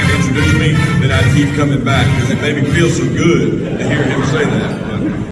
introduced me, then I'd keep coming back because it made me feel so good to hear him say that.